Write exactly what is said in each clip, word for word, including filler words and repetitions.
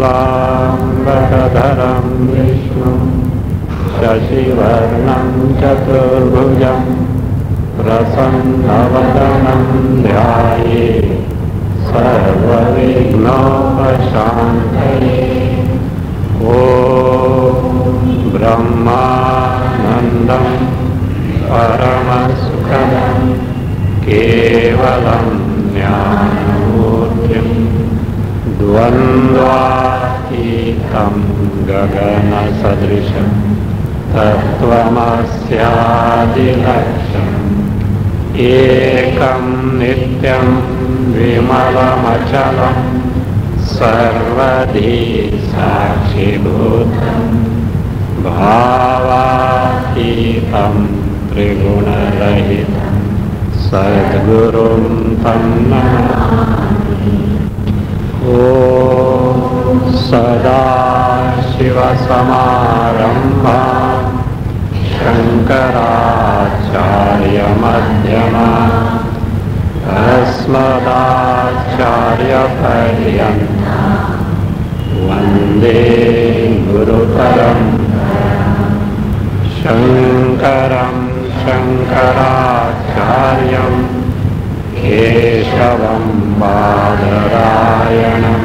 शुक्लाम्बरधरं विष्णुं शशिवर्णं चतुर्भुजं प्रसन्नवदनं ध्यायेत् सर्वविघ्नोपशान्तये। ॐ ब्रह्मानन्दं परमसुखदं केवलं ज्ञानमूर्तिं द्वन्द्वातीतं गगनसदृशं तत्त्वमस्यादिलक्ष्यम् एकं नित्यं विमलमचलं सर्वधी साक्षिभूतं भावातीतं त्रिगुणरहितं सद्गुरुं तं नमामि। ॐ सदाशिवसमारम्भां शङ्कराचार्यमध्यमाम् अस्मदाचार्यपर्यन्तं वन्दे गुरुपरम्पराम्। शङ्करं शङ्कराचार्यं केशवं बादरायणं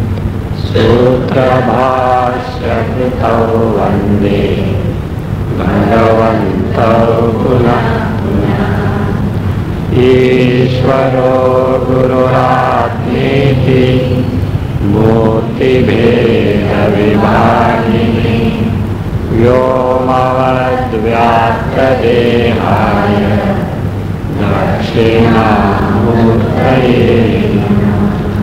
सूत्रभाष्यकृतौ वन्दे भगवन्तौ पुनः पुनः। ईश्वरो गुरुरात्मेति मूर्तिभेदविभागिने व्योमवद्व्याप्तदेहाय दक्षिणामूर्तये नमः।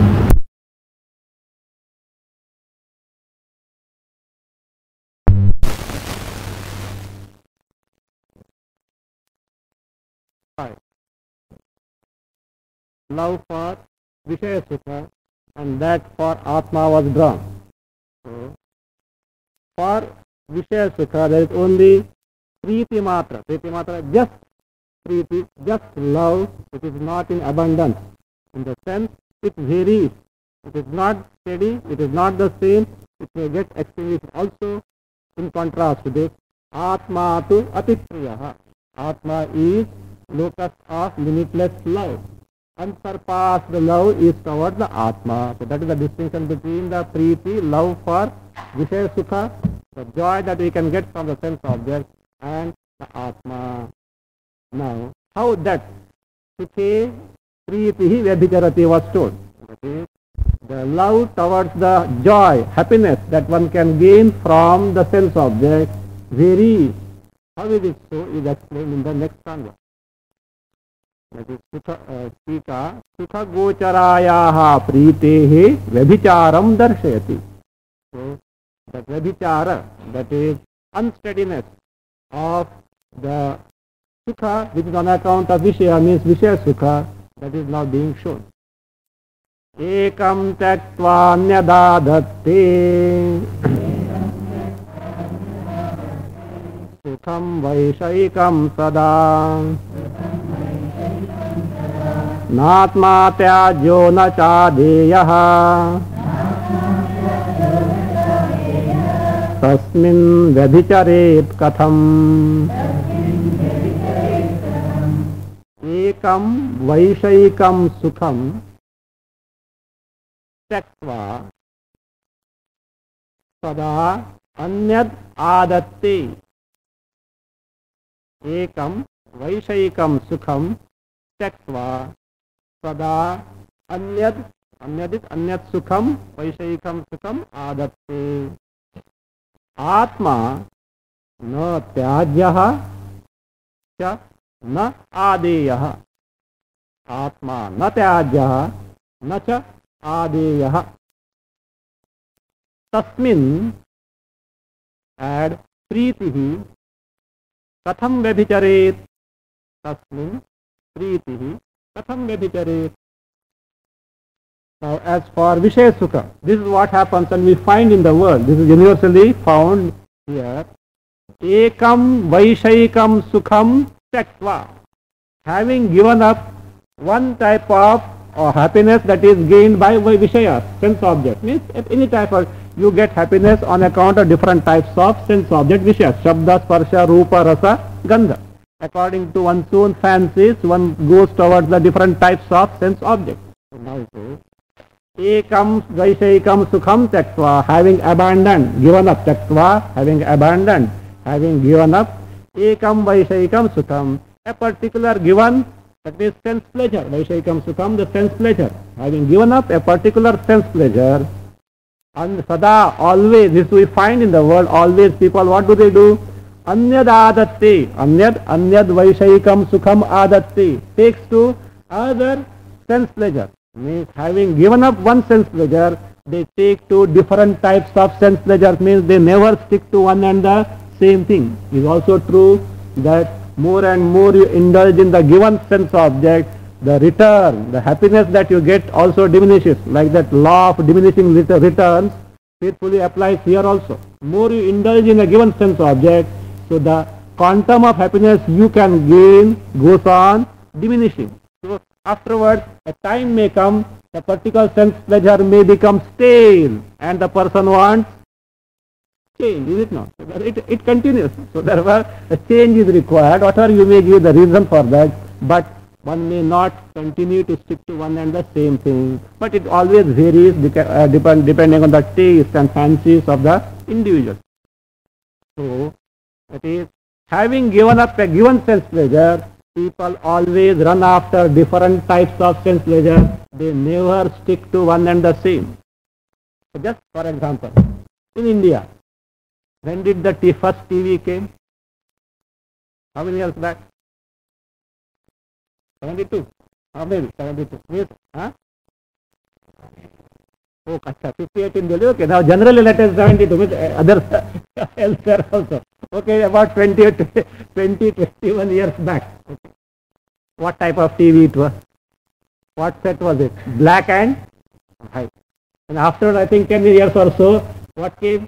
Love for Vishaya Sukha, and that for Atma was drawn. So, for Vishaya Sukha there is only Priti Matra. Priti Matra, just Priti, just love. It is not in abundance. In the sense, it varies. It is not steady. It is not the same. It may get extinguished also. In contrast to this, Atma tu Atipriyaha. Atma is locus of limitless love. Unsurpassed love is towards the Atma. So that is the distinction between the Priti, love for Vishaya Sukha, the joy that we can get from the sense object, and the Atma. Now, how that Sukhe Pritihi Vyabhicharati was told. That is, the love towards the joy, happiness that one can gain from the sense object varies. How is it so is explained in the next stanza. That is Sukha, uh, Sika, Sukha Gocharayaha Pritehe Vyabhicharam Darshayati. So, that Vyabhichara, that is unsteadiness of the Sukha, which is on account of Vishaya, means Vishaya Sukha, that is now being shown. Ekam Tyaktva Nyadadatte Sukham Vaishayikam Sada Natma Tyajyo na Chadeyaha Tasmin Vyabhicharet Katham. Ekam Vaishayikam Sukham Tyaktva Sada Anyad Adatte. Ekam Vaishayikam Sukham Tyaktva Sada Anyad, Anyad is Anyad Sukham, Vaishayikam Sukham Adatte. Atma na Tyajyaha cha na Adeyaha. Atma na Tyajyaha na cha Adeyaha. Tasmin, add Pritihi Katham Vyabhicharet. Tasmin Pritihi Katham Vyabhicharet. Now, as for Vishaya Sukha, this is what happens and we find in the world. This is universally found here. Ekam Vaishayikam Sukham Tyaktva. Having given up one type of or happiness that is gained by Vishaya, sense object, means any type of you get happiness on account of different types of sense object vishaya. Shabda, sparsha, rupa, rasa, gandha. According to one's own fancies, one goes towards the different types of sense objects. So now it is, ekam vaishaikam sukham tyaktva, having abandoned, given up, tyaktva, having abandoned, having given up, ekam vaishaikam sukham, a particular given, that means sense pleasure, vaishaikam sukham, the sense pleasure, having given up a particular sense pleasure, and sada, always, this we find in the world, always people, what do they do? Anyad adatti, anyad, anyad vaishaikam sukham adatti, takes to other sense pleasure. Means having given up one sense pleasure, they take to different types of sense pleasure, means they never stick to one and the same thing. It is also true that more and more you indulge in the given sense object, the return, the happiness that you get also diminishes. Like that law of diminishing returns faithfully applies here also. More you indulge in a given sense object, so the quantum of happiness you can gain goes on diminishing. So afterwards, a time may come, the particular sense pleasure may become stale, and the person wants change, is it not? It, it continues. So therefore, a change is required, whatever you may give the reason for that, but one may not continue to stick to one and the same thing. But it always varies uh, depend, depending on the taste and fancies of the individual. So, that is, having given up a given sense pleasure, people always run after different types of sense pleasure. They never stick to one and the same. So just for example, in India, when did the t first T V came? How many years back? seventy-two. How many? seventy-two. Yes. Huh? Oh, kacha, fifty-eight in Delhi. Okay, now generally let us seventy-two, with others elsewhere also. Okay, about twenty, twenty, twenty-one years back. Okay. What type of T V it was? What set was it? Black and white. And after, I think, ten years or so, what came?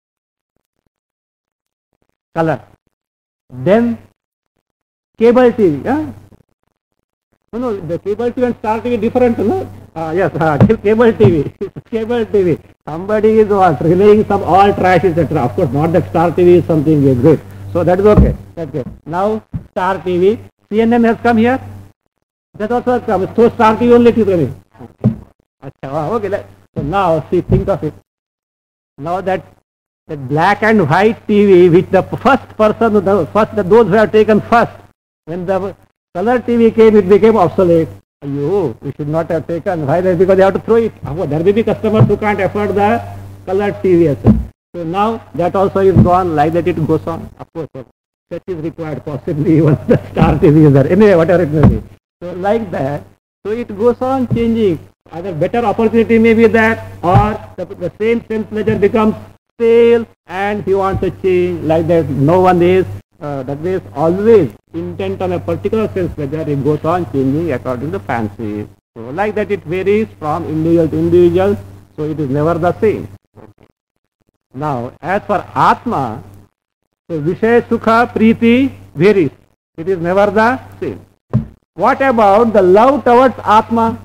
Color. Then, cable T V. Huh? No, no, the cable T V and Star T V different, no? Uh, yes, uh, cable T V. Cable T V. Somebody is what, relaying some all trash, et cetera. Of course, not that Star T V is something great. So that is okay. That's good. Now, Star T V. C N N has come here. That also has come. So Star T V only is coming. Okay. So now, see, think of it. Now that the black and white T V, which the first person, the first, those who have taken first, when the color T V came, it became obsolete. Ayyo, we should not have taken. Why? Because they have to throw it. There may be customers who can't afford the color T V as well. So now that also is gone, like that it goes on. Of course, such is required, possibly even the Star T V is there. Anyway, whatever it may be. So like that, so it goes on changing. Either better opportunity may be that, or the, the same sense pleasure becomes stale and he wants a change. Like that, no one is. Uh, that is always intent on a particular sense pleasure, it goes on changing according to fancy. So like that it varies from individual to individual, so it is never the same. Now as for Atma, so Vishaya Sukha Preeti varies, it is never the same. What about the love towards Atma?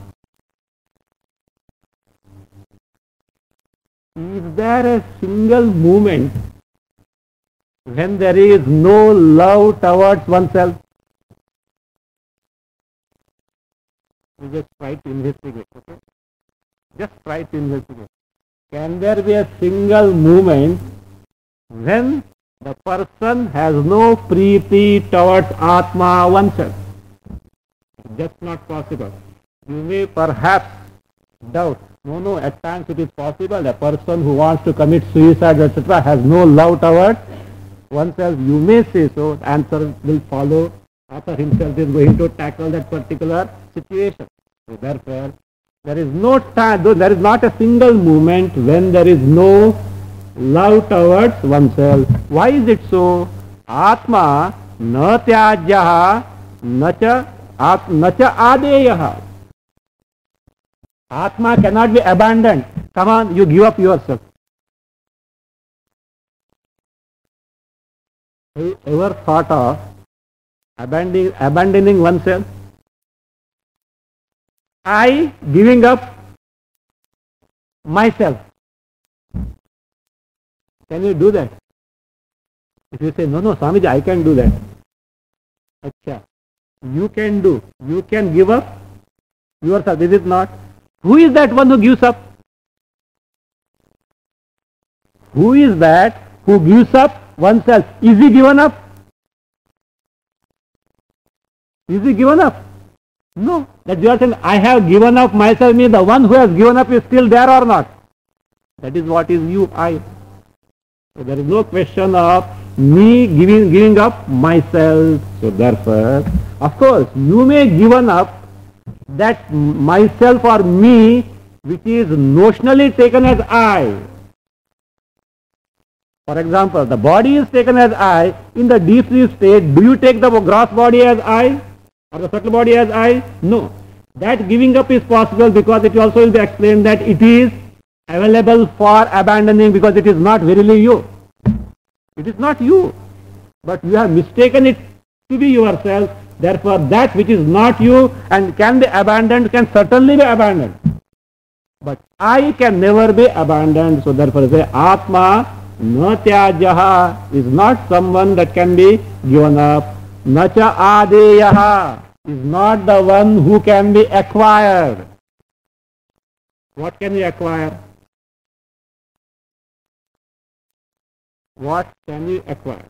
Is there a single moment when there is no love towards oneself? You just try to investigate, okay? Just try to investigate. Can there be a single moment when the person has no preeti towards Atma, oneself? Just not possible. You may perhaps doubt. No, no, at times it is possible. A person who wants to commit suicide, et cetera, has no love towards oneself. You may say so. The answer will follow. Author himself is going to tackle that particular situation. So therefore, there is no time, there is not a single moment when there is no love towards oneself. Why is it so? Atma na tyajyaha na cha na cha adeyaha. Atma cannot be abandoned. Come on, you give up yourself. Have you ever thought of abandoning, abandoning oneself? I giving up myself. Can you do that? If you say, no, no, Swamiji, I can do that. Acha, you can do. You can give up yourself, is it not? Who is that one who gives up? Who is that who gives up oneself? Is he given up? Is he given up? No. That you are saying, I have given up myself, means the one who has given up is still there or not? That is what is you, I. So there is no question of me giving giving up myself. So therefore, of course, you may given up that myself or me, which is notionally taken as I. For example, the body is taken as I. In the deep sleep state, do you take the gross body as I or the subtle body as I? No. That giving up is possible because it also will be explained that it is available for abandoning because it is not verily you. It is not you. But you have mistaken it to be yourself. Therefore, that which is not you and can be abandoned can certainly be abandoned. But I can never be abandoned. So therefore, say Atma na tyajaha is not someone that can be given up. Na cha adeyaha is not the one who can be acquired. What can we acquire? What can you acquire?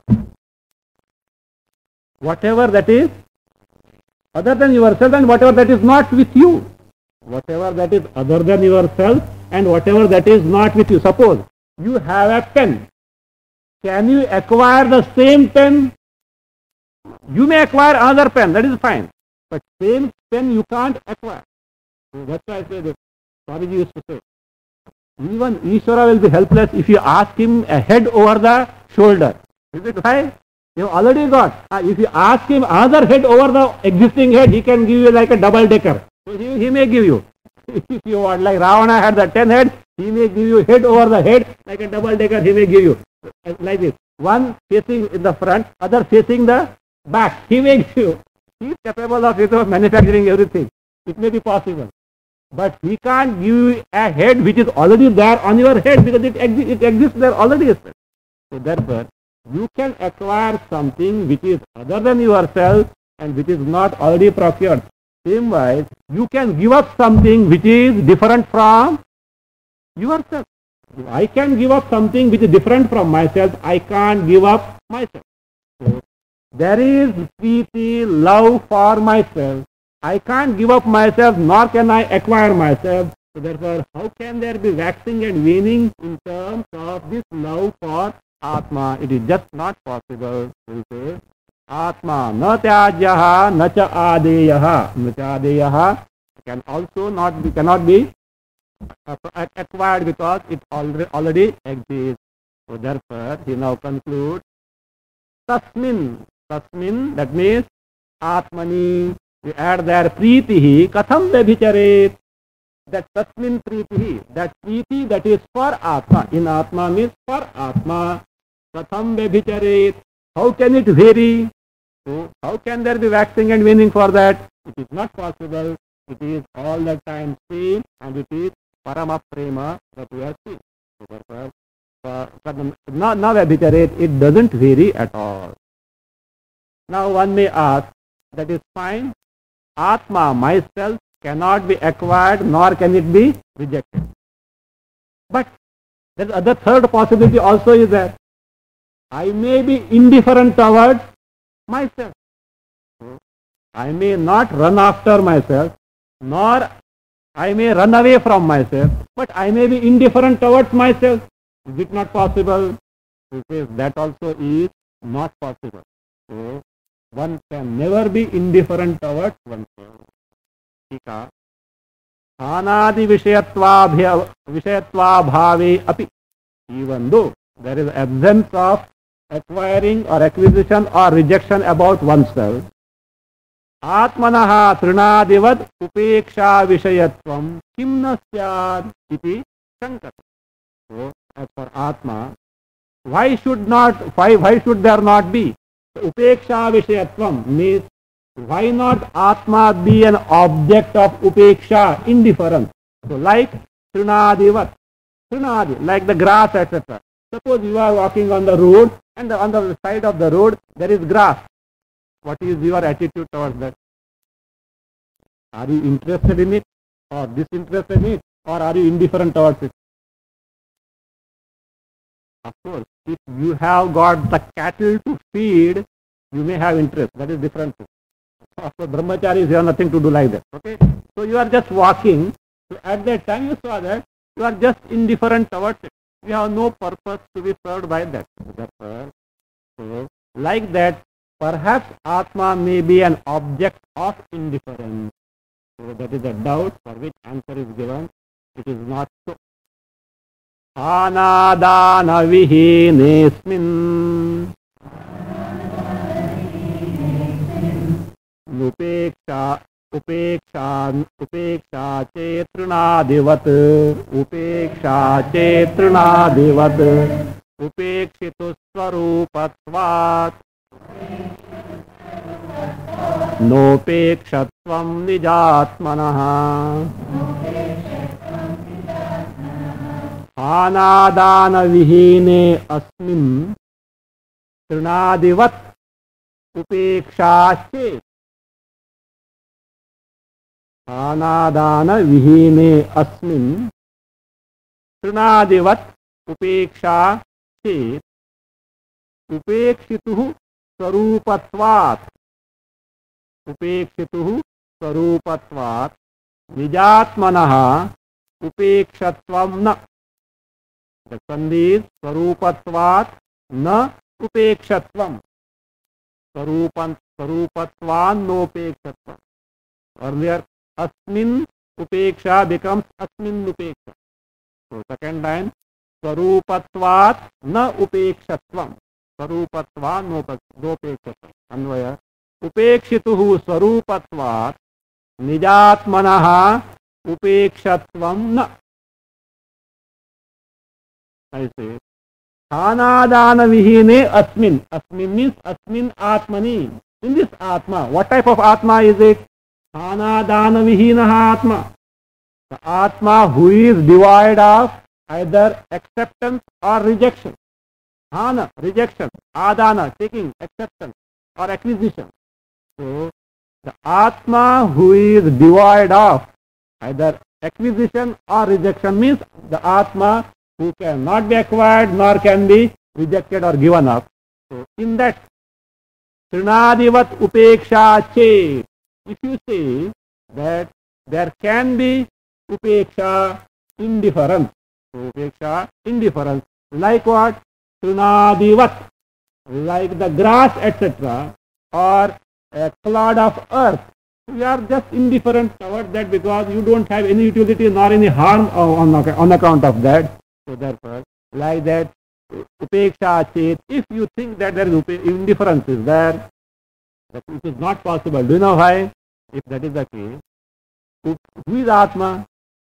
Whatever that is other than yourself and whatever that is not with you. Whatever that is other than yourself and whatever that is not with you. Suppose you have a pen. Can you acquire the same pen? You may acquire another pen, that is fine. But same pen you can't acquire. So that's why I say that Swamiji used to say, even Ishvara will be helpless if you ask him a head over the shoulder. Is it right? You have already got. Uh, if you ask him another head over the existing head, he can give you like a double decker. So he, he may give you. If you want, like Ravana had the ten heads, he may give you head over the head, like a double decker he may give you. Like this. One facing in the front, other facing the back. He may give you. He is capable of, you know, manufacturing everything. It may be possible. But he can't give you a head which is already there on your head because it, exi it exists there already. So therefore, you can acquire something which is other than yourself and which is not already procured. Same way, you can give up something which is different from yourself. If I can give up something which is different from myself, I can't give up myself. So, there is preeti, love for myself. I can't give up myself, nor can I acquire myself. So therefore, how can there be waxing and waning in terms of this love for Atma? It is just not possible. We'll say, Atma na tyajaha na cha adeyaha. Na cha adeyaha can also not be, cannot be acquired because it already, already exists. So therefore, he now concludes, Tasmin. Tasmin, that means Atmani. We add there Preetihi, Katham Vyabhicharet. That Tasmin Preetihi, that Preeti that is for Atma. In Atma means for Atma. Katham Vyabhicharet. How can it vary? So, how can there be waxing and waning for that? It is not possible. It is all the time same and it is Parama Prema that we are seeing. So, therefore, uh, now, now Vyabhicharet, it doesn't vary at all. Now one may ask, that is fine. Atma, myself, cannot be acquired nor can it be rejected. But there is other third possibility also is there. I may be indifferent towards myself. I may not run after myself, nor I may run away from myself, but I may be indifferent towards myself. Is it not possible? He says that also is not possible. So, one can never be indifferent towards oneself. Tika. Anadi vishayatva bhave api. Even though there is absence of acquiring or acquisition or rejection about oneself, Atmanaha trinadivad upeksha vishayatvam kimna syad iti shankar. So, as for Atma, why should not, why, why should there not be? Upeksha Vishayatvam means why not Atma be an object of Upeksha, indifference. So like Trinadivat, Trinadi, like the grass, et cetera. Suppose you are walking on the road and the, on the side of the road there is grass. What is your attitude towards that? Are you interested in it or disinterested in it, or are you indifferent towards it? Of course, if you have got the cattle to feed, you may have interest. That is different. Of course, brahmacharis have nothing to do like that. Okay, so you are just walking. So at that time you saw that you are just indifferent towards it. You have no purpose to be served by that. So, like that, perhaps Atma may be an object of indifference. So that is a doubt for which answer is given. It is not so. Anadana vihinesmin upeksha upeksha upeksha chetrunadivat upeksha chetrunadivat upekshitu swarupatvat नोपेक्षत्वं निजात्मनः आनादान विहीने अस्मिन् तृणादिवत् उपेक्षा चेत् आनादान विहीने अस्मिन् तृणादिवत् उपेक्षा चेत् उपेक्षितुः स्वरूपत्वात् उपेक्षितुः स्वरूपत्वात् निजात्मनः उपेक्षत्वं न संदीप स्वरूपत्वात् न उपेक्षत्वं स्वरूपं स्वरूपत्वान्नोपेक्षत्वं earlier अस्मिन् उपेक्षा becomes अस्मिन् उपेक्षा. So second line स्वरूपत्वात् न उपेक्षत्वं स्वरूपत्वान्नोपेक्षत्वं अन्वय उपेक्षितुः स्वरूपत्वात् निजात्मनः उपेक्षत्वं न. ऐसे स्थानादान विहीने अस्मिन्. अस्मिन् means अस्मिन् आत्मनि. In this atma, what type of atma is it? स्थानादान विहीनः atma. The atma who is devoid of either acceptance or rejection. Dhana, rejection. Adana, taking, acceptance or acquisition. So, the Atma who is devoid of either acquisition or rejection means the Atma who cannot be acquired nor can be rejected or given up. So, in that Trinadivat Upeksha Che, if you say that there can be Upeksha indifference. So, Upeksha indifference. Like what? Trinadivat. Like the grass, et cetera, or a clod of earth. You are just indifferent towards that because you don't have any utility nor any harm on, on account of that. So therefore, like that, upeksha chet, if you think that there is indifference is there, that it is not possible. Do you know why? If that is the case, who is Atma?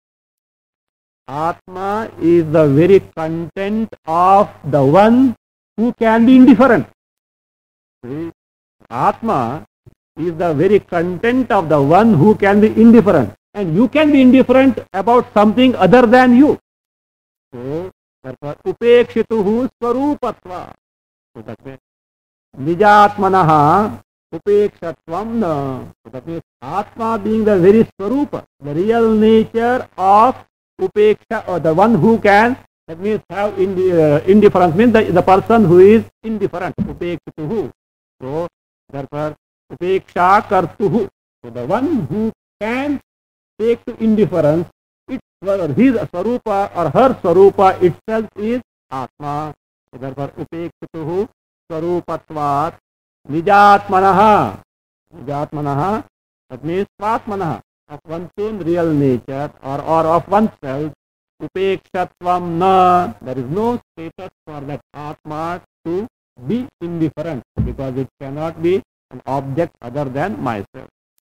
Atma is the very content of the one who can be indifferent. See? Atma is the very content of the one who can be indifferent. And you can be indifferent about something other than you. So, therefore, upekshituhu swarupatva. So that means, nijatmanaha upekshatvam na. So that means, Atma being the very swarupa, the real nature of upeksha, or the one who can, that means have indi uh, indifference, means the, the person who is indifferent, upekshituhu. So, therefore, upeksha kartuhu. So, the one who can take to indifference, its his swarupa or her swarupa itself is Atma. So, therefore, upekshituhu swarupatvat nijatmanaha. Nijatmanaha, that means swatmanaha, of one's own real nature or, or of oneself. Upekshatvam na. There is no status for that Atma to be indifferent because it cannot be an object other than myself.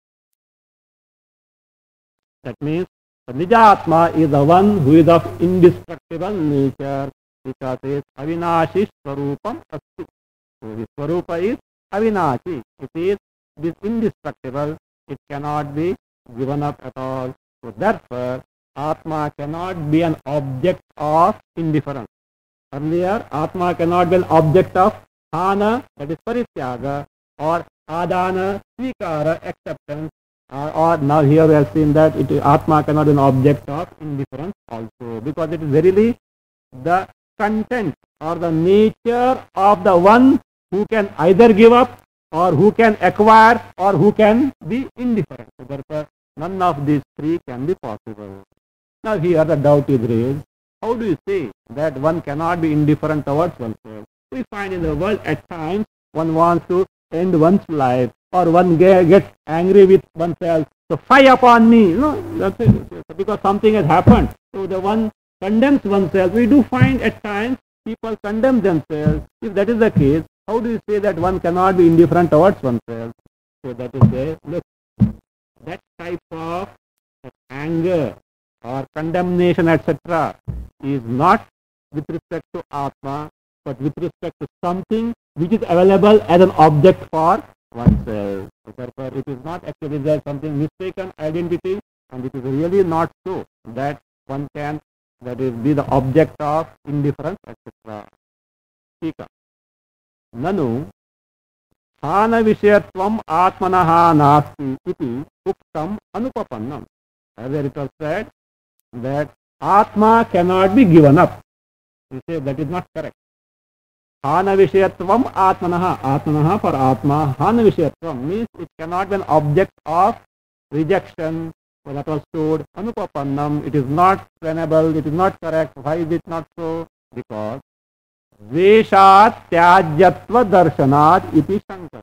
That means the Nijatma is the one who is of indestructible nature, because it is Avinashi Swarupam Asti. So the Swarupa is Avinashi. It is this indestructible. It cannot be given up at all. So therefore, Atma cannot be an object of indifference. Earlier, Atma cannot be an object of Hana, that is Parityaga, or Adana, Svikara, acceptance, or, or now here we have seen that it, Atma cannot be an object of indifference also, because it is verily the content or the nature of the one who can either give up or who can acquire or who can be indifferent. So therefore, none of these three can be possible. Now here the doubt is raised. How do you say that one cannot be indifferent towards oneself? We find in the world at times one wants to end one's life, or one gets angry with oneself. So fie upon me, you know, that's it. Because something has happened. So the one condemns oneself. We do find at times people condemn themselves. If that is the case, how do you say that one cannot be indifferent towards oneself? So that is the, look, that type of anger or condemnation, et cetera, is not with respect to Atma, but with respect to something which is available as an object for oneself. So therefore, it is not actually there something mistaken identity, and it is really not so that one can, that is, be the object of indifference, et cetera. Tika. Nanu Hana Vishayatvam Atmanaha Nasti iti Uktam Anupapannam. As it was said that Atma cannot be given up. You say that is not correct. Hana Vishayatvam Atmanaha. Atmanaha for Atma. Hana Vishayatvam means it cannot be an object of rejection. So that was told. Anupapannam. It is not tenable. It is not correct. Why is it not so? Because Veshat Tyajyatva Darshanat iti Shankara.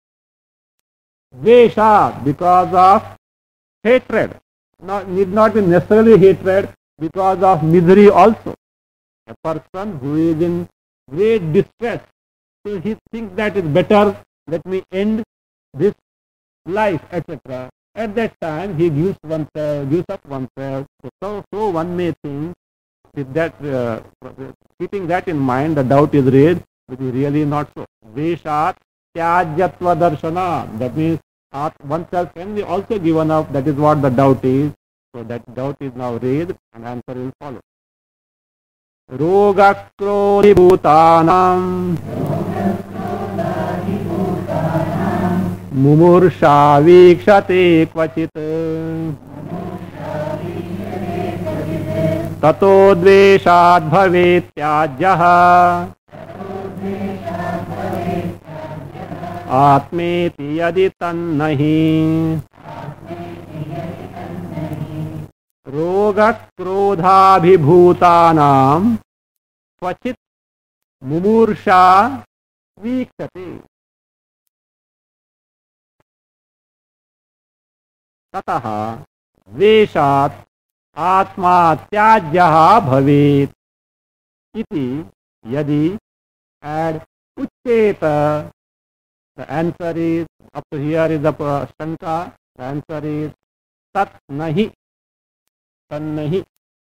Veshat, because of hatred. Not, need not be necessarily hatred, because of misery also. A person who is in great distress, so he thinks that it's better, let me end this life, et cetera. At that time, he gives oneself, gives up oneself. So, so one may think, with that, uh, keeping that in mind, the doubt is raised, which is really not so. Veshat Tyajyatva Darshana. That means oneself can be also given up. That is what the doubt is. So that doubt is now raised, and answer will follow. Roga Krodhi Bhutanam Mumursha Vikshate Kvachit Tato Dveshad Bhavet Tyajyaha Atmeti Yadi Tannahi Roga Krodhabhibhutanam Kvachit Mumursha Vikshate Tataha Veshat Atma Tyajyaha Bhavet iti Yadi add Uchcheta. The answer is, up to here is the Shanka. The answer is Tat Nahi. Tannahi.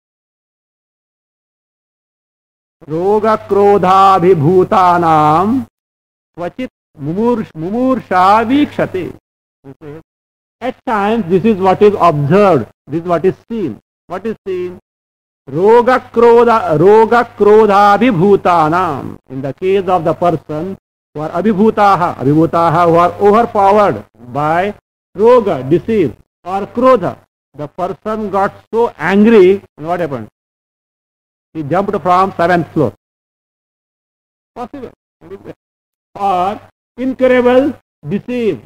Roga Krodha Vibhutanam Kvachit Mumursha Vikshate. At times this is what is observed, this is what is seen. What is seen? Roga Krodha, Roga Krodha Vibhutanam. In the case of the person who are Abhibhutaha, Abhibhutaha who are overpowered by Roga, disease, or Krodha. The person got so angry, and what happened? He jumped from seventh floor. Possible. Or incurable disease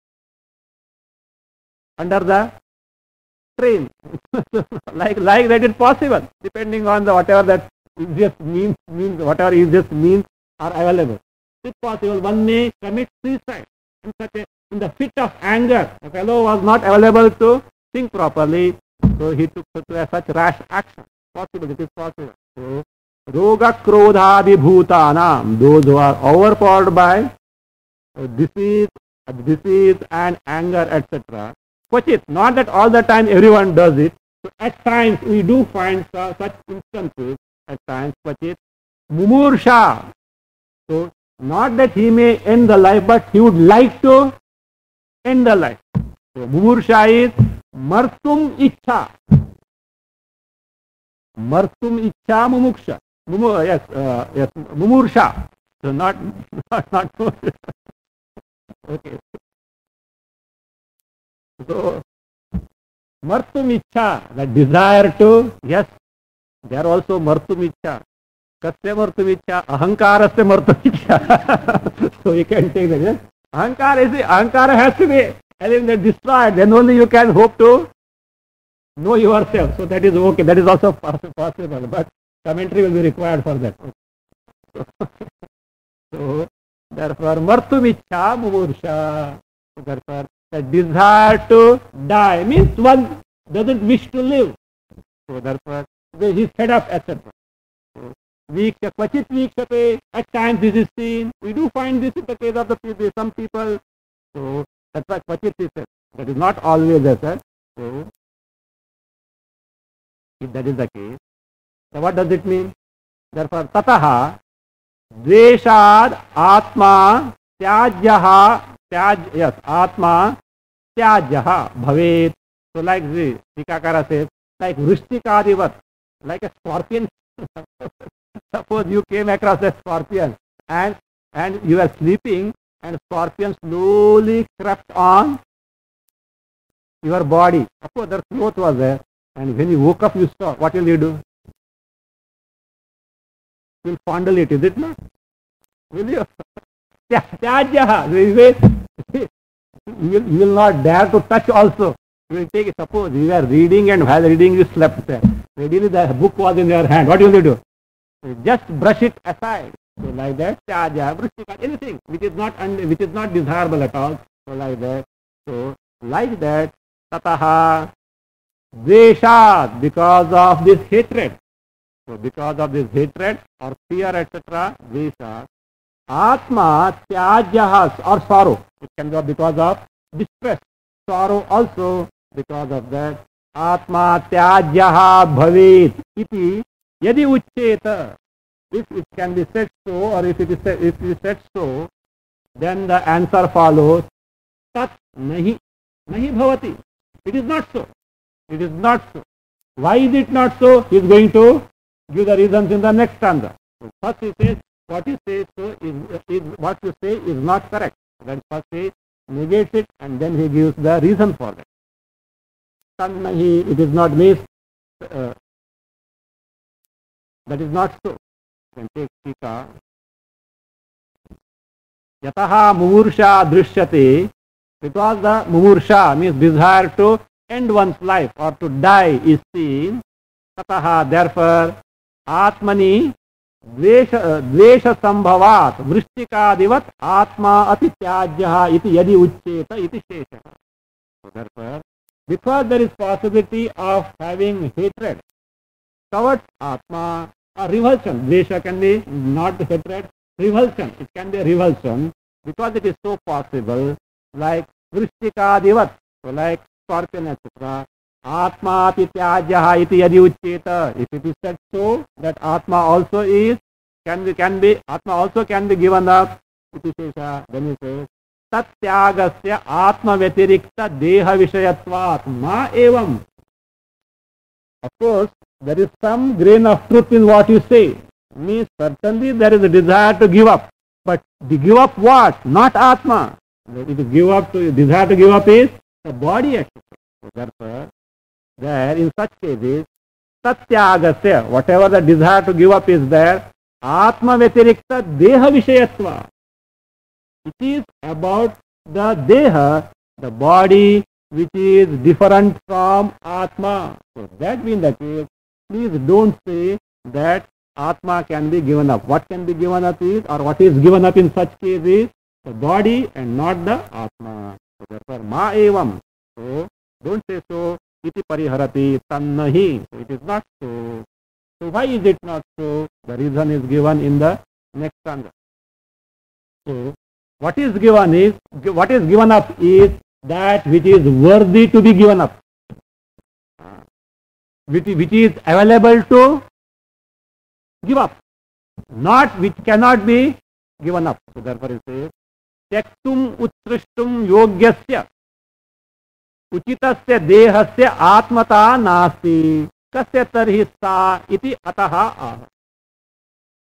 under the train. like like that is possible, depending on the whatever that easiest means means whatever easiest means are available. It's possible one may commit suicide in such a, in the fit of anger. The fellow was not available to think properly, so he took such rash action. Possible, it is possible. So, Roga Krodha Vibhutanam, those who are overpowered by disease, disease and anger, et cetera. Kvachit, not that all the time everyone does it. So at times we do find such instances. At times, Kvachit, Mumursha. So not that he may end the life, but he would like to end the life. So Mumursha is Martum Ichha. Martum Ichha Mumuksha. Mumu, yes, uh, yes, mumursha. So not, not, not. Okay. So martum ichha, the desire to, yes, they are also martum ichha. Kasya martum ichha, ahankarasya martum ichha. So you can take that. Yes? Ahankara is ahankara has to be eliminated, destroyed. Then only you can hope to know yourself. So that is okay. That is also possible. But commentary will be required for that. So, so therefore, martum ichha mumursha. So therefore, the desire to die means one doesn't wish to live. So therefore, he is fed up, et cetera. So, Viksha, kvachit vikshate, at times this is seen. We do find this in the case of the people, some people. So that's why kvachit is said. That is not always there, sir. So if that is the case, so what does it mean? Therefore, tataha, dveshad atma tyajyaha, tyaj, yes, atma tyajyaha bhavet. So like the Tikakara says, like vrishtikadivat, like a scorpion. Suppose you came across a scorpion and and you were sleeping and scorpion slowly crept on your body. Of course, their cloth was there, and when you woke up, you saw. What will you do? You will fondle it, is it not? Will you? Tyajaha. You will, you will not dare to touch also. You will take it. Suppose you were reading and while reading you slept there. Readily the book was in your hand. What will you do? Just brush it aside. So like that, tyaja, vrishtika, anything which is not which is not desirable at all. So like that. So like that, tataha, dveshat, because of this hatred. So because of this hatred or fear, et cetera, dveshat, atma tyajaha, or sorrow. It can be because of distress, sorrow also because of that. Atma tyajaha bhavet iti. Yadi uchcheta, if it can be said so, or if it is said, if it is said so, then the answer follows. Tat nahi, nahi bhavati. It is not so. It is not so. Why is it not so? He is going to give the reasons in the next stanza. So first he says, what he says so is, is what you say is not correct. Then first he negates it and then he gives the reason for that. Tat nahi, it is not missed. Uh, That is not so. You can take Tika. Yataha mumursha drishyate, because the mumursha means desire to end one's life or to die is seen. Tataha, therefore, atmani dvesha, dvesha sambhavat vrishtikadivat atma ati tyajyaha iti yadi uchcheta iti shesha. So therefore, because there is possibility of having hatred towards atma, a revulsion. Dvesha can be not hatred, revulsion. It can be a revulsion because it is so possible, like vrishtikadivat, so like scorpion, et cetera. Atma ati tyajyaha iti yadi uchcheta. If it is said so, that atma also is, can be, can be, atma also can be given up, iti shesha. Then he says, tat tyagasya atma vyatirikta deha vishayatvat ma evam. Of course, there is some grain of truth in what you say. Means certainly there is a desire to give up. But to give up what? Not Atma. It is give up to, desire to give up is the body, et cetera. So therefore, there in such cases, tatyagasya, whatever the desire to give up is there, Atma vyatirikta deha vishayatva. It is about the deha, the body, which is different from Atma. So that being the case, please don't say that Atma can be given up. What can be given up is, or what is given up in such case is the body and not the Atma. So therefore, ma evam. So don't say so. Iti pariharati tannahi. So it is not so. So why is it not so? The reason is given in the next stanza. So what is given is, what is given up is that which is worthy to be given up, which, which is available to give up, not which cannot be given up. So therefore it says, Tyaktum utsrishtum yogyasya uchitasya dehasya atmata nasti kasya tarhi sa iti ataha aha.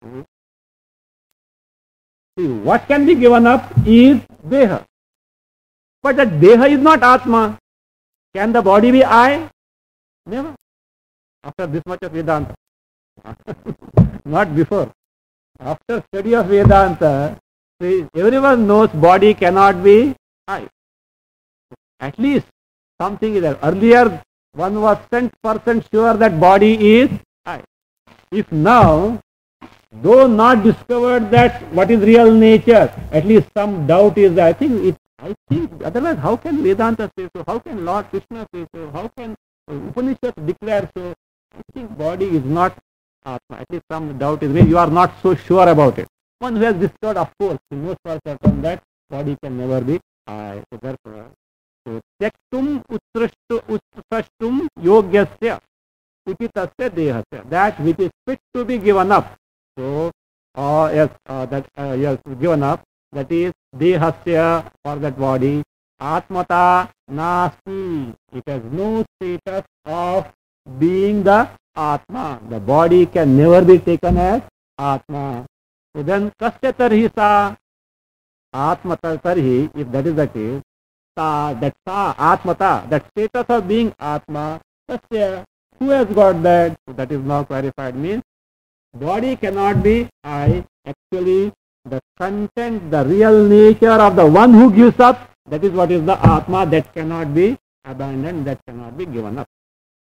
See, what can be given up is Deha. But that Deha is not Atma. Can the body be I? Never. After this much of Vedanta. Not before. After study of Vedanta, see, everyone knows body cannot be I. At least something is there. Earlier, one was ten percent sure that body is I. If now, though not discovered that what is real nature, at least some doubt is there. I think it. I think otherwise, how can Vedanta say so? How can Lord Krishna say so? How can Upanishads declare so? I think body is not Atma. At least some doubt is there. You are not so sure about it. One who has discovered, of course, he knows for certain that body can never be I. So therefore, so tektum utrashtum yogyasya uchitasya dehasya. That which is fit to be given up. So, uh, yes, uh, that uh, yes, given up. That is dehasya, for that body. Atmata nasti. It has no status of being the Atma. The body can never be taken as Atma. So then, kasya tarhi sa Atmata tarhi, if that is the case, sa, that sa, Atmata, that status of being Atma, kasya, who has got that? So that is now clarified, means body cannot be I. Actually, the content, the real nature of the one who gives up, that is what is the Atma, that cannot be abandoned, that cannot be given up.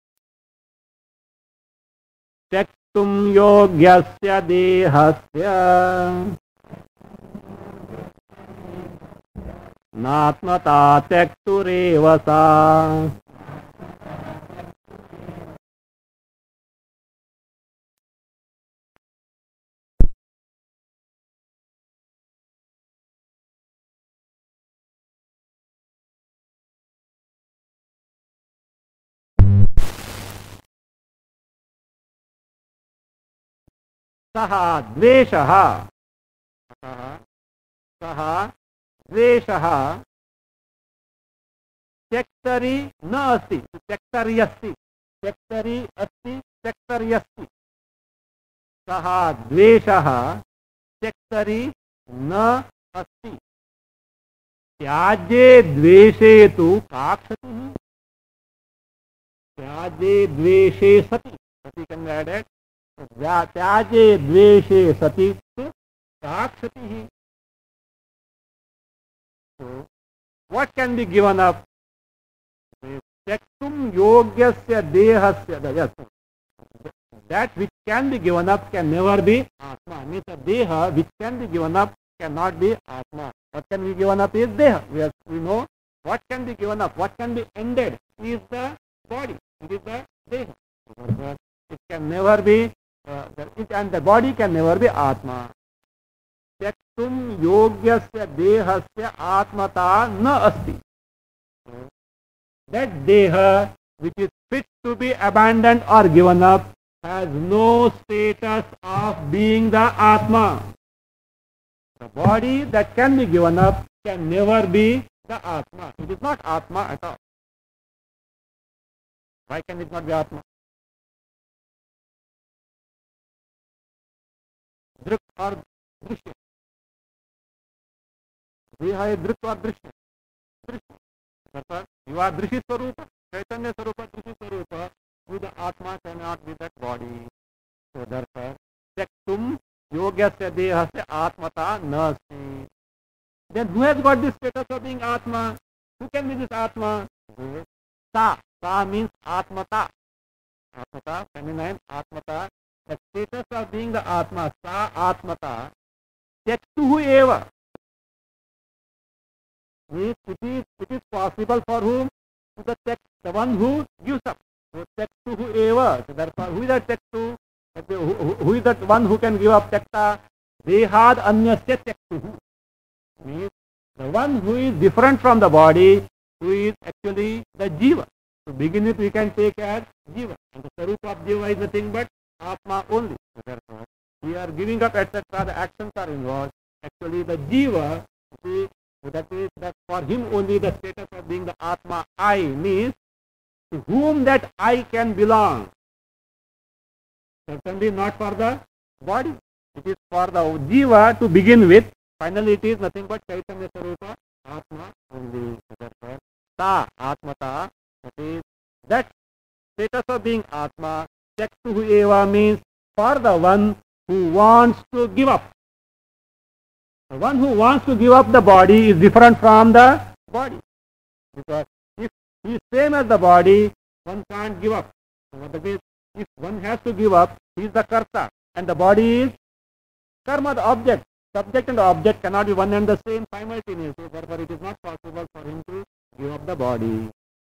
Tektum yogyasya dehasya natmata tekturevasa. Saha dveshaha. Saha dveshaha tektari na asti. Tektari asti. Tektari asti. Tektari asti. Saha dveshaha tektari na asti. त्याजे द्वेषे तु काक्षति. त्याजे द्वेषे सति. Sati can be added. त्याजे द्वेषे सति काक्षति. So, what can be given up? Tektum yogyasya dehasya. Yes. That which can be given up can never be Atma. Means a deha which can be given up cannot be Atma. What can be given up is deha. We, have, we know what can be given up, what can be ended is the body. It is the deha. It can never be, uh, the, it, and the body can never be Atma. Tektum yogyasya dehasya atmata na asti. That deha which is fit to be abandoned or given up has no status of being the Atma. The body that can be given up can never be the Atma. It is not Atma at all. Why can it not be Atma? Drik or Drishya. Deha is Drik or Drishya. Drishya. You are Drishi Swarupa, Chaitanya Swarupa, Drishi Swarupa. Who the Atma cannot be that body. So therefore, tektum yogyasya dehasya atmata nasti. Then who has got this status of being Atma? Who can be this Atma? Sa. Sa means Atmata. Atmata, feminine, Atmata. The status of being the Atma, Sa Atmata. Tektuhu eva. Means it is, it is possible for whom? The text, the one who gives up. So tektuhu eva. So therefore, who is that tektu? Who, who, who is that one who can give up tekta? Dehad anyasya tektuhu. Means the one who is different from the body, who is actually the jiva. To begin with, we can take as jiva. And the sarupa of jiva is nothing but Atma only. So therefore, we are giving up, et cetera. The actions are involved. Actually, the jiva, see, that is that for him only the status of being the Atma I means to whom that I can belong. Certainly not for the body. It is for the Jiva to begin with. Finally, it is nothing but Chaitanya Sarupa, Atma only. Therefore, Ta, Atmata, that is, that status of being Atma, Tyaktuhu eva means for the one who wants to give up. The one who wants to give up the body is different from the body. Because if he is same as the body, one can't give up. So that means if one has to give up, he is the karta. And the body is karma, the object. Subject and object cannot be one and the same simultaneously. Therefore, it is not possible for him to give up the body.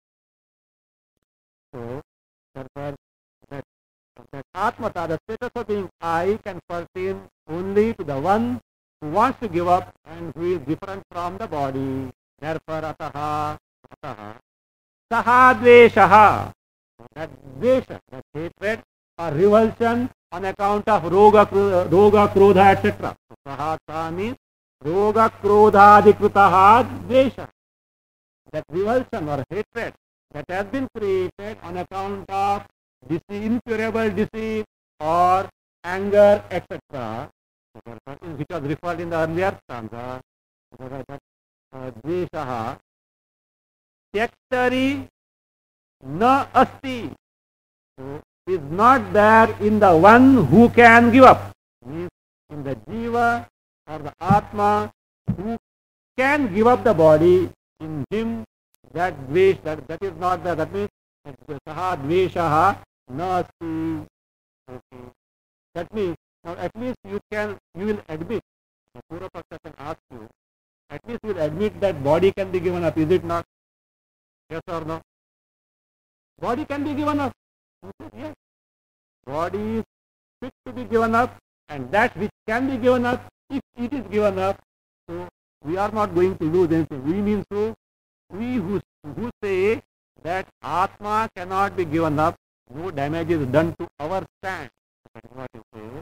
So, therefore, that, that Atmata, the status of being I, can pertain only to the one who wants to give up and who is different from the body. Therefore, Ataha, Ataha, Saha Dveshaha, that Dvesha, that hatred or revulsion on account of Roga, Roga Krodha, et cetera. Saha, Saha means Roga Krodha Adikrutaha Dvesha. That revulsion or hatred that has been created on account of deceit, incurable deceit or anger, et cetera. Which was referred in the earlier stanza. Dveshaha Tyaktari na asti. So, is not there in the one who can give up. Means in the Jiva or the Atma who can give up the body, in him that dvesh, that, that is not there. That means saha dveshaha na asti. Okay. That means now at least you can, you will admit, the Purva Paksha can ask you, at least you will admit that body can be given up, is it not? Yes or no? Body can be given up. Yes. Body is fit to be given up, and that which can be given up, if it is given up, so we are not going to lose anything. We mean so, we who, who say that Atma cannot be given up, no damage is done to our stand. That is what you say.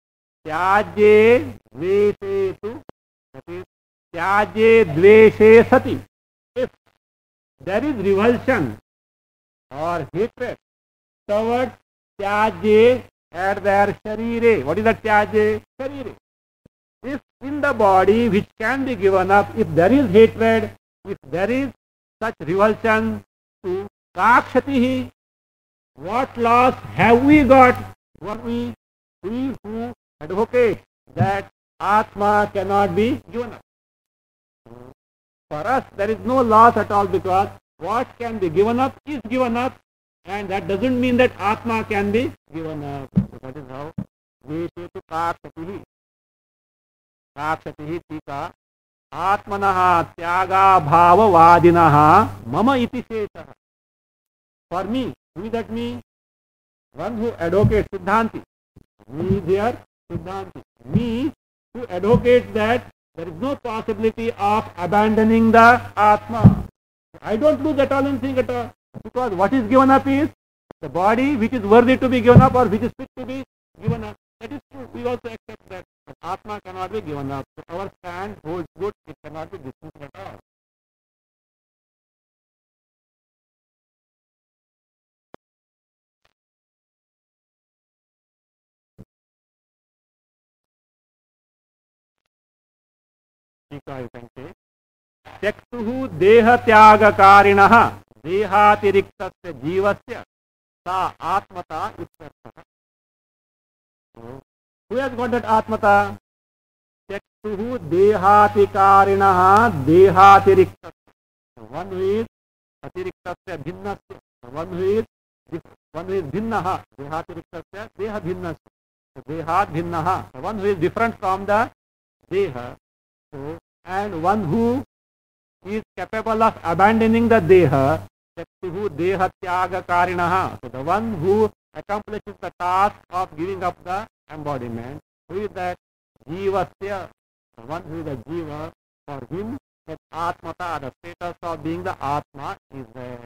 Tyajye dveshe tu, that is, Tyajye dveshe sati. If there is revulsion or hatred towards Tyajye at their sharire. What is that Tyajye? Sharire. If in the body which can be given up, if there is hatred, if there is such revulsion to kakshatihi, what loss have we got? What we, we who advocate that Atma cannot be given up. For us, there is no loss at all, because what can be given up is given up, and that doesn't mean that Atma can be given up. So that is how Veshetu Kakshatihi. Kakshatihi tika Atmanaha Tyaga Bhava Vadinaha Mama iti Sheshaha. For me, who is that me? One who advocates Siddhanti. Me is here, Siddhanti. Me who advocates that there is no possibility of abandoning the Atma. I don't lose at all anything at all, because what is given up is the body which is worthy to be given up or which is fit to be given up. That is true. We also accept that. But Atma cannot be given up. So our stand holds good. It cannot be dismissed at all. Tika you can say. Tyaktuhu deha tyagakarinah dehatiriktasya jivasya sa atmata ityartha. Who has got that Atmata? Tyaktuhu dehatikarinah dehatiriktasya. One who is atiriktasya bhinnasya. One who is one who is bhinnaha. Dehatiriktasya deha bhinnasya. Dehat bhinnaha. One who is different from the deha. So, and one who is capable of abandoning the deha. Tyaktuhu deha tyagakarinah. So the one who accomplishes the task of giving up the embodiment. Who is that? Jivasya. The one who is the jiva. For him, that Atmata, the status of being the Atma, is there.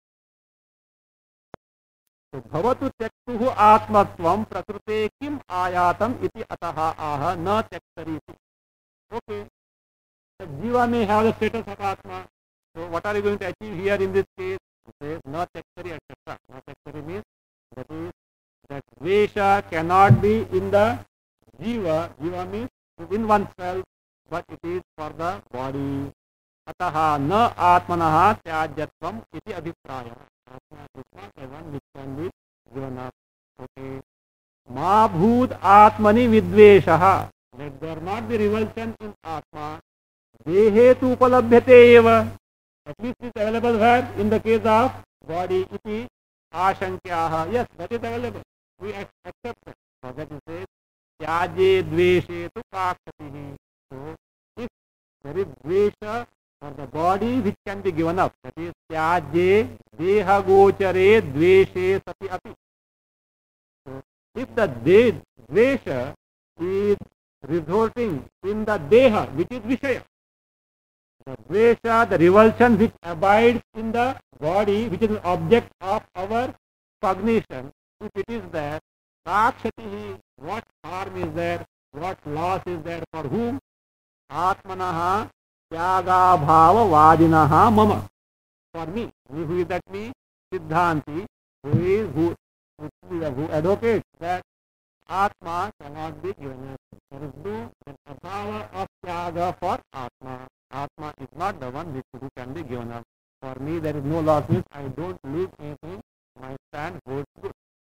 So bhavatu tyaktuhu atmatvam prakrute kim ayatam iti ataha aha na tyaktariti. Okay. The jiva may have the status of Atma. So what are you going to achieve here in this case? It says na tyaktari, et cetera. Na tyaktari means that is that Vesha cannot be in the Jiva, jiva means within oneself, but it is for the body. Ataha na atmanaha tyajyatvam iti abhipraya. Atma is not the one which can be given up. Okay. Ma bhut atmani vidveshaha. Let there not be revulsion in Atma. Dehetu upalabhyate eva. At least it is available where? In the case of body, iti ashankyaha. Yes, that is available. We accept it. So that is it. Tyaje dveshe tu kakshatihi. So if there is dvesha for the body which can be given up, that is tyaje deha gochare dveshe sati api. So if the de, dvesha is resulting in the deha, which is vishaya, the dvesha, the revulsion which abides in the body, which is an object of our cognition, if it is there, kakshatihi, what harm is there, what loss is there for whom? Atmanaha tyaga bhava vadinaha mama. For me. Who is that me? Siddhanti, who is who, who advocates that Atma cannot be given up. There is no abhava of tyaga for Atma. Atma is not the one which who can be given up. For me, there is no loss, means I don't lose anything. My stand holds good.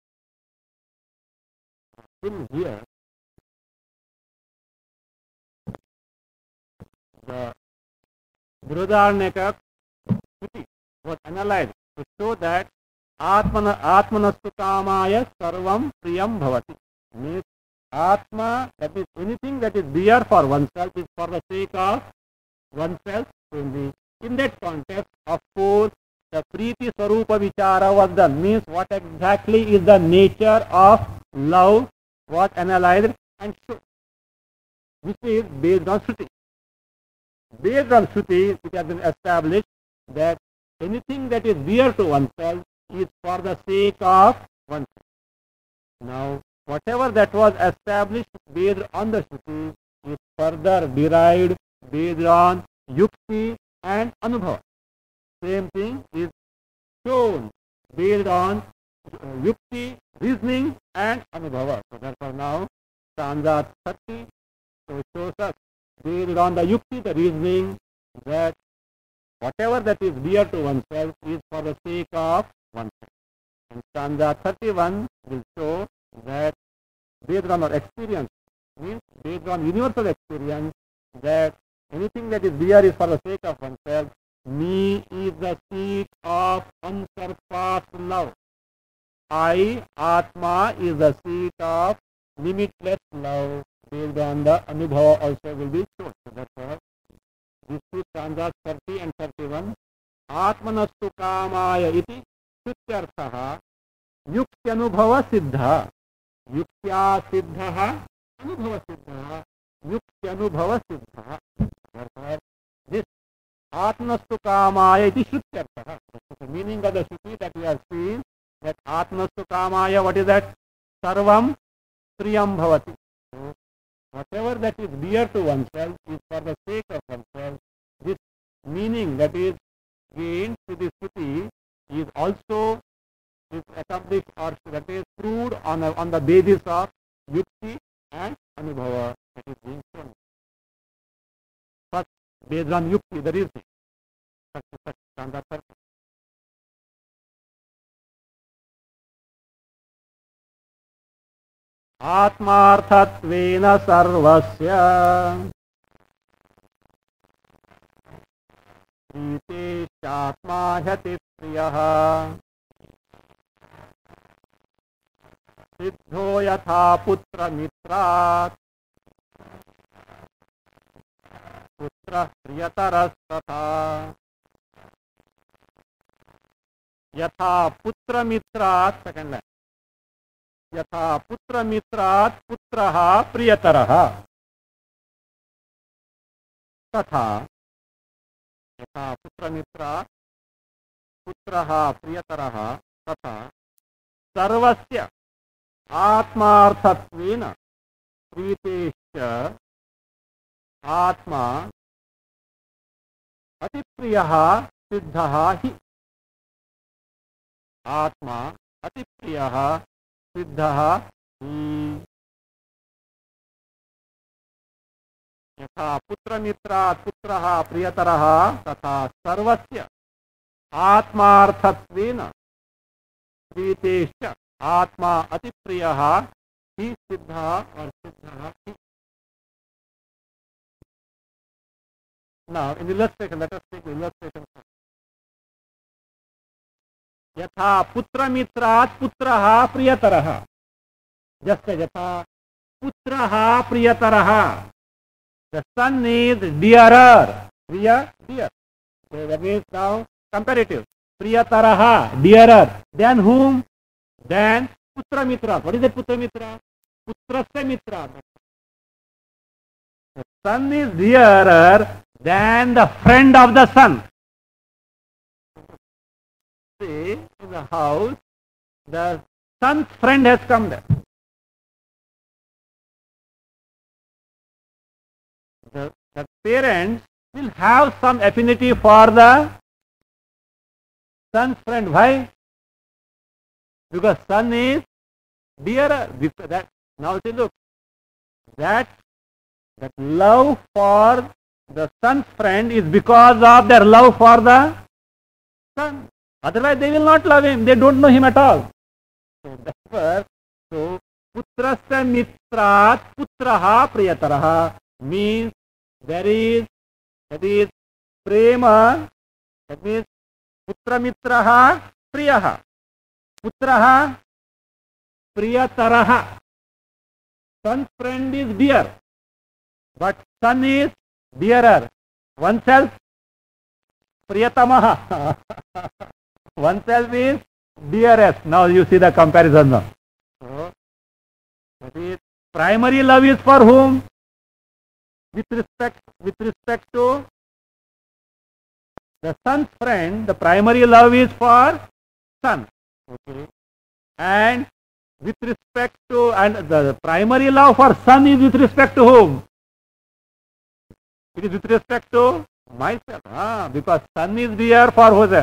Still here, the Brihadaranyaka Shruti was analyzed to show that Atmana Atmanastu kamaya sarvam priyam bhavati. Means Atma, that is anything that is dear for oneself, is for the sake of oneself only. In that context, of course, the Priti Sarupa Vichara was done. Means what exactly is the nature of love was analyzed and shown. This is based on Shruti. Based on Shruti, it has been established that anything that is dear to oneself is for the sake of oneself. Now, whatever that was established based on the Shruti is further derived based on Yukti and Anubhava. Same thing is shown based on uh, Yukti, reasoning and Anubhava. So therefore now, stanza thirty so shows us based on the Yukti, the reasoning, that whatever that is dear to oneself is for the sake of oneself. And stanza thirty-one will show that based on our experience, means based on universal experience, that anything that is dear is for the sake of oneself. Me is the seat of unsurpassed love. I, Atma, is the seat of limitless love. Based on the Anubhava also will be shown. So therefore, these two stanzas thirty and thirty-one, Atmanastu kamaya iti sutyarthaha yukyanubhava siddha. Yuktya siddha anubhava siddha. Yukyanubhava siddha. Therefore, this Atmanastu kamaya iti sutyarthaha. The meaning of the Shruti that we have seen, that Atmanastu kamaya, what is that? Sarvam priyam bhavati. So, whatever that is dear to oneself is for the sake of oneself. This meaning that is gained to the Shruti is also is established or that is proved on, a, on the basis of Yukti and Anubhava that is being shown. First, based on Yukti, the reasoning. Atmarthattvena sarvasya Priteshtatma hyati priyaha Siddho yatha putra mitrat Putra priyataras tatha Yatha putra mitrat, second line. Yatha putra mitrat putraha priyataraha tatha yatha putra mitrat putraha priyataraha tatha sarvasya atmarthatvena pritescha atma atipriyaha siddhaha hi. Atma atipriyaha siddhaha hi. यथा पुत्रमित्रात् पुत्रः प्रियतरः तथा सर्वस्य आत्मार्थत्वेन प्रीतेश्च आत्मा अतिप्रियः ही सिद्धः और सिद्धः ही. Now, in illustration, let us take the illustration. यथा पुत्रमित्रात् पुत्रः प्रियतरः. Just as यथा पुत्रः प्रियतरः. The son is dearer. Priya, dear. So that means now comparative. Priyataraha, dearer. Than whom? Than Putra Mitra. What is that Putra Mitra? Putrasya Mitra. The son is dearer than the friend of the son. See, in the house, the son's friend has come there. The, the parents will have some affinity for the son's friend. Why? Because son is dearer. That, now see, look, that, that love for the son's friend is because of their love for the son. Otherwise they will not love him. They don't know him at all. So therefore, so putrasya mitrat putraha priyataraha means there is, that is prema, that means putra mitraha priyaha, putraha priyataraha. Son's friend is dear, but son is dearer. Oneself priyatamaha. Oneself is dearest. Now you see the comparison now. So, that is, primary love is for whom? With respect, with respect to the son's friend, the primary love is for son. Okay. And with respect to, and the primary love for son is with respect to whom? It is with respect to myself. Ah, because son is dear for who?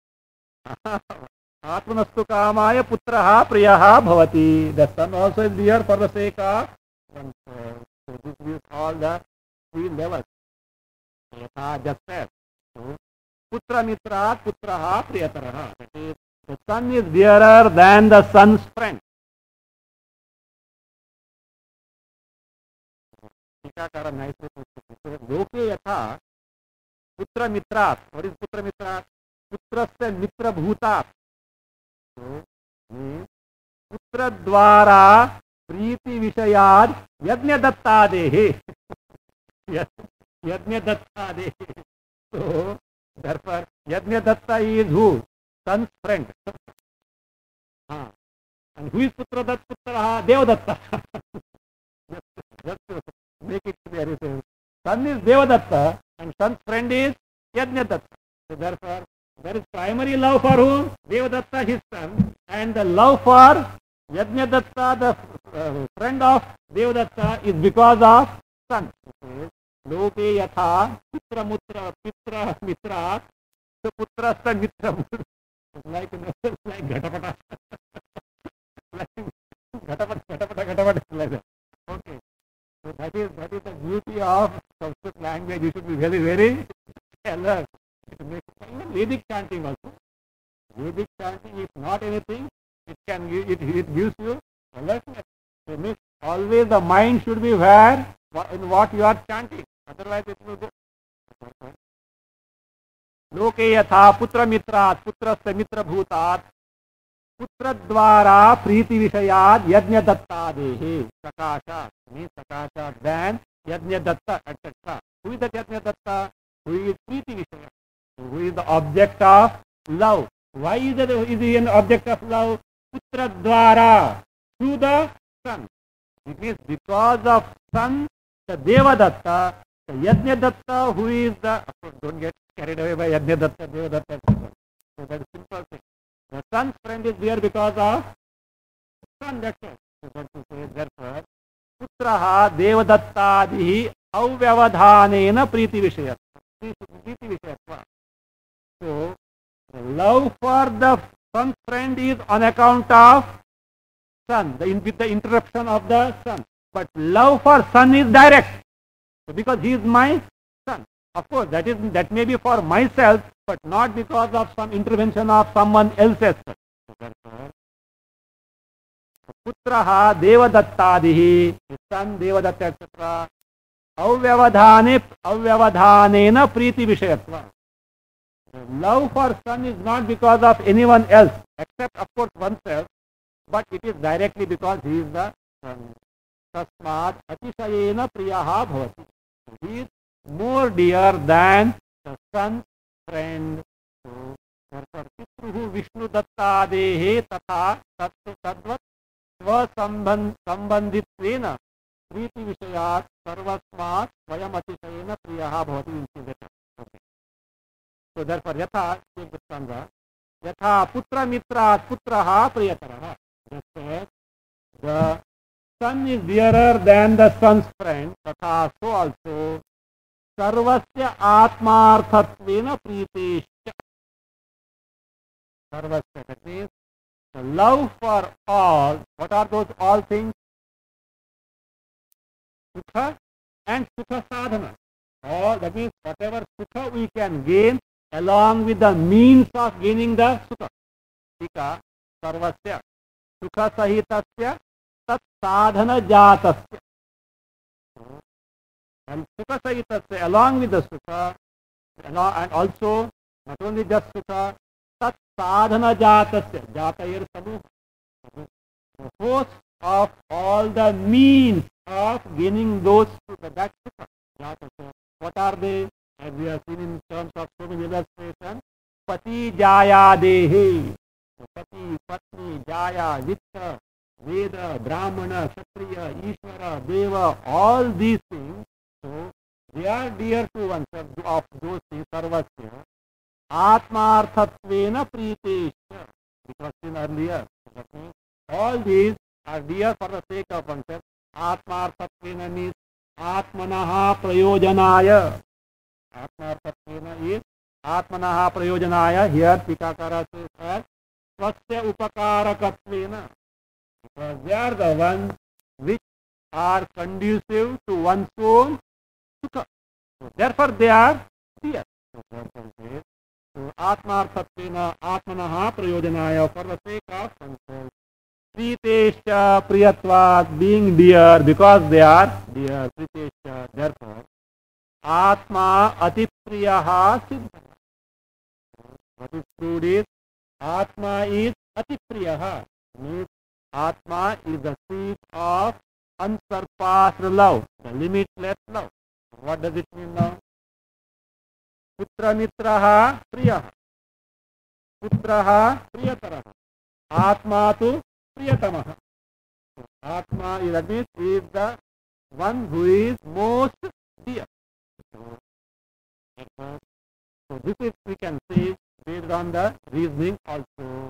Atmanastu kamaya putraha priyaha bhavati. The son also is dear for the sake of. And so this is all the three levels. Yatha just said. So, putra mitrat putraha priyataraha. That is, the son is dearer than the son's friend. Tikakara nicely puts. Loke yatha putra mitrat. What is putra mitrat? पुत्रस्य मित्र भूता. पुत्र द्वारा प्रीति विषयाद यज्ञ दत्तादेः. यज्ञ दत्तादेः. So therefore यज्ञ Dutta is who? Son's friend. हाँ. And who is पुत्र दत्त पुत्रः? Devdatta. Just to make it clear, son is Devadatta and son's friend is Yajnadatta. So therefore there is primary love for whom? Devadatta, his son, and the love for Yajnadatta, the uh, friend of Devadatta, is because of son. Loke yatha putra mutra pitra mitra so putrasta mitra. Like like Ghatapata. Like Ghatapata, Ghatapata, Ghatapata, like that. Okay. So that is that is the beauty of Sanskrit language. You should be very very alert. Even Vedic chanting also. Vedic chanting is not anything. It can give, it, it gives you alertness. So means always the mind should be where in what you are chanting. Otherwise it will go. Loke yatha putra mitrat putrasya mitra bhutat putra dvara priti vishayad yajna dattadehi sakasha means sakasha then yajna datta et cetera. Who is that yajna datta? Who is priti vishayad? Who is the object of love? Why is, it, is he an object of love? Putra dvara, through the son. It means because of son, the Devadatta, the Yajnadatta, who is the, of course, don't get carried away by Yajnadatta, Devadatta. So that is simple thing. The son's friend is there because of son, that's all. So that is say, therefore, putraha Devadattadihi avyavadhanena priti vishayatva. Priti vishayatva. So, the love for the son's friend is on account of son, the, with the interruption of the son. But love for son is direct. So because he is my son. Of course, that is that may be for myself, but not because of some intervention of someone else's son. So therefore, Putraha Devadattadihi, his son Devadatta, et cetera. Avyavadhane Avyavadhanena Priti Vishayatva. Love for son is not because of anyone else, except of course oneself, but it is directly because he is the son. Tasmad Atishayena Priyaha Bhavati. He is more dear than the son's friend. So, therefore, Pitruhu Vishnu Dattadehe Tatha Tadvat Svasambandhitvena Priti Vishayat Sarvasmat Svayam Atishayena Priyaha Bhavati. Okay. So therefore, Yatha, take the stanza. Yatha Putra Mitrat Putraha Priyataraha. Just the son is dearer than the son's friend, Tatha so also Sarvasya Atmarthatvena Priteshya. Sarvasya, that means the love for all. What are those all things? Sukha and Sukha Sadhana. All, that means whatever Sukha we can gain along with the means of gaining the Sukha. Tika Sarvasya Sukha Sahitasya Tat Sadhana Jatasya. And Sukha Sahitasya, along with the Sukha, and also not only just Sukha, Tat Sadhana Jatasya, Jatayir Samuha, the host of all the means of gaining those Sukha, that Sukha, Jatasya. What are they? As we have seen in terms of so many illustrations, Pati Jaya Dehe, Pati, Patni, Jaya, Vitta, Veda, Brahmana, Kshatriya, Ishvara, Deva, all these things, so they are dear to oneself of those things, Sarvasya. Atmarthatvena Priteshya, which was seen earlier. All these are dear for the sake of oneself. Atmarthatvena means Atmanaha Prayojanaya. Atmarthatvena is Atmanaha Prayojanaya. Here Tikakara says that Swasya Upakarakattvena, because they are the ones which are conducive to one's own sukha. So therefore they are dear. So therefore says, so Atmarthatvena Atmanaha Prayojanaya, for the sake of oneself. Priteshya Priyatvat, being dear because they are dear. Priteshya, therefore. Atma Atipriyaha Siddha. What is proved is Atma is Atipriyaha. Means Atma is the seat of unsurpassed love, the limitless love. What does it mean now? Putra Mitraha Priyaha. Putraha Priyataraha. Atma tu Priyatamaha. Atma is, that means, is the one who is most dear. So, so this is, we can say, based on the reasoning also.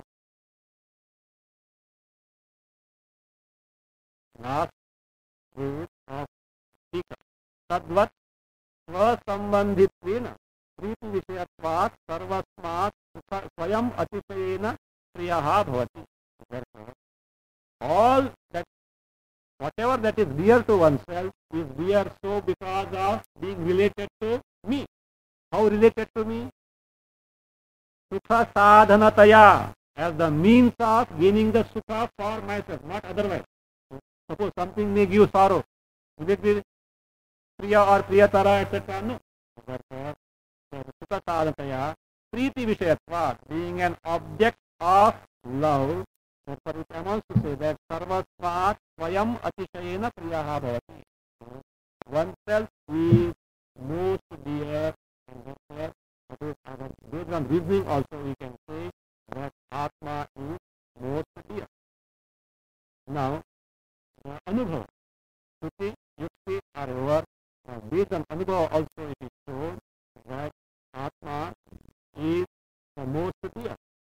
Last word of Tika. Tadvat Svasambandhitvena Priti Vishayatvat Sarvasmat Swayam Atishayena Priyaha Bhavati. Therefore, all that, whatever that is dear to oneself is dear so because of being related to me. How related to me? Sukha sadhanataya, as the means of gaining the sukha for myself, not otherwise. Suppose something may give sorrow, will it be priya or priyatara, et cetera? No. Therefore, sukha sadhanataya, priti vishayatva, being an object of love. Therefore, it amounts to say that sarvasvat swayam atishayena priyaha bhavati. Oneself is most dear, and therefore, based on reasoning also we can say that Atma is most dear. Now, the Anubhava, Shruti, Yukti are over. Now, based on Anubhava also it is told that Atma is the most dear.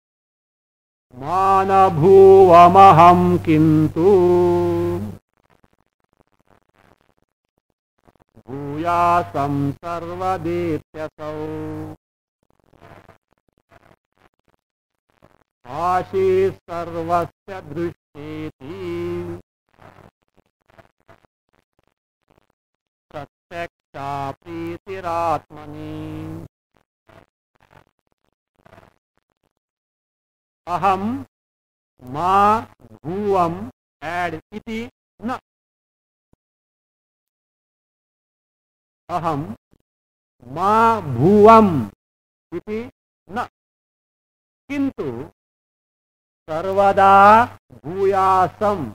Manabhuvamaham kintu bhuyasam sarvadetyasau ashi sarvasya drishyeti pratyaksham Atmani. Aham ma bhuvam, add iti na. Aham ma bhuvam iti na. Kintu sarvada bhuyasam.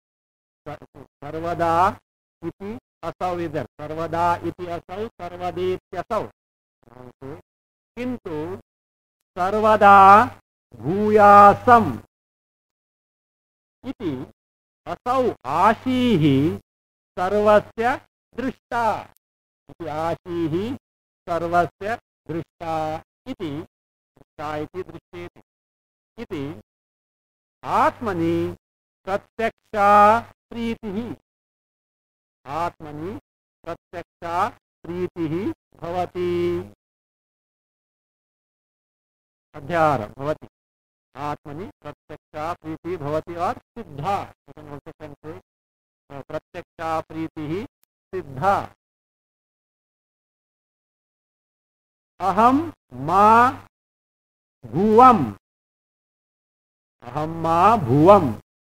Sarvada iti asau is there. Sarvada iti asau, sarvadi iti asau. Kintu sarvada bhuyasam iti asau ashihi sarvasya drishta. Iti ashihi sarvasya drishta iti drishta iti drishyeti. Iti atmani pratyaksha pritihi. Atmani pratyaksha pritihi bhavati. अध्यार भवति. आत्मनि प्रत्यक्षा प्रीति भवति और सिद्धा. प्रत्यक्षा प्रीति सिद्धा. अहम मा भुवम. अहम मा भुवम.